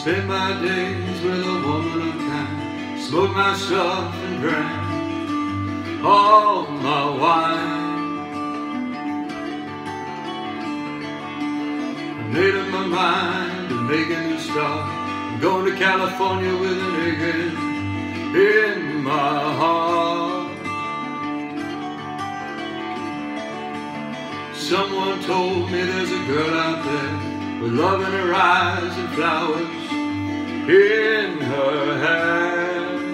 spend my days with a woman unkind, smoke my stuff and drank all my wine. I made up my mind to make a new start. I'm going to California with an aching in my heart. Someone told me there's a girl out there with love in her eyes and flowers in her hair.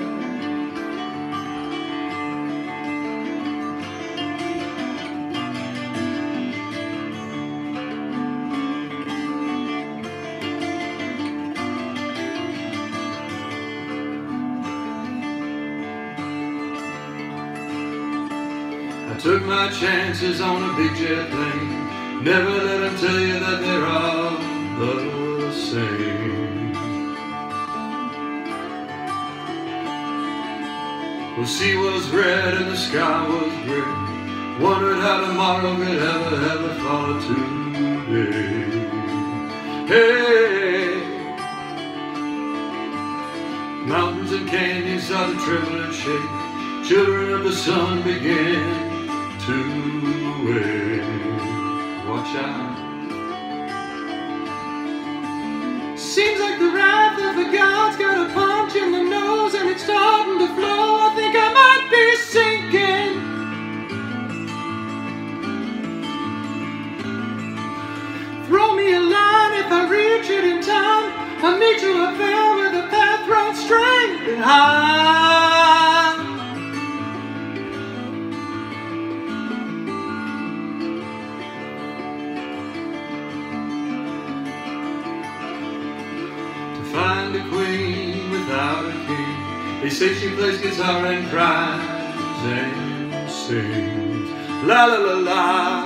I took my chances on a big jet plane. Never let them tell you that they're all the same. The sea was red and the sky was gray. Wondered how tomorrow could ever follow today. Hey, mountains and canyons started to tremble and shake. Children of the sun began to wake. Watch out. Seems like the wrath of the gods got a punch in the nose and it's starting to flow. I think I might be sinking. Throw me a line if I reach it in time. I'll meet you up there with a path road straight and high. Find a queen without a king. They say she plays guitar and cries and sings. La la la la.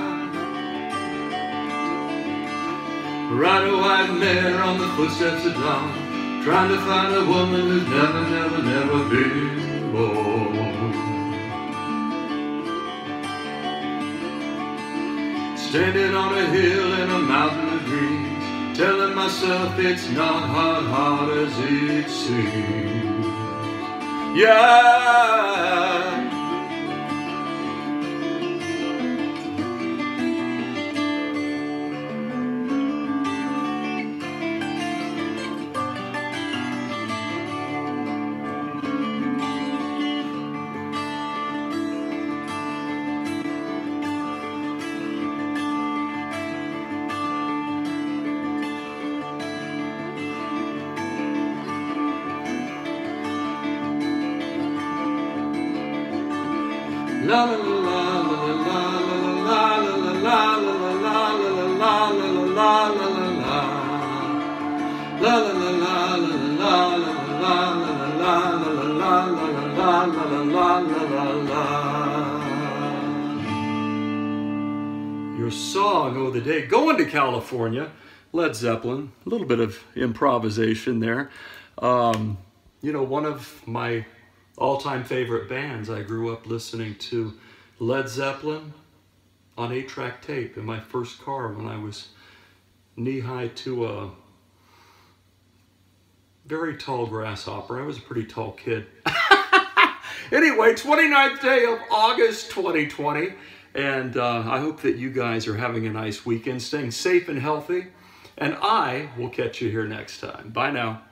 Ride a white mare on the footsteps of dawn, trying to find a woman who's never been born. Standing on a hill in a mountain of dreams, telling myself it's not hard as it seems. Yeah. La la la la la la la la la la la la la la la. Your song of the day, Going to California, Led Zeppelin. A little bit of improvisation there. You know, one of my all-time favorite bands. I grew up listening to Led Zeppelin on 8-track tape in my first car when I was knee-high to a very tall grasshopper. I was a pretty tall kid. Anyway, 29th day of August 2020, and I hope that you guys are having a nice weekend, staying safe and healthy, and I will catch you here next time. Bye now.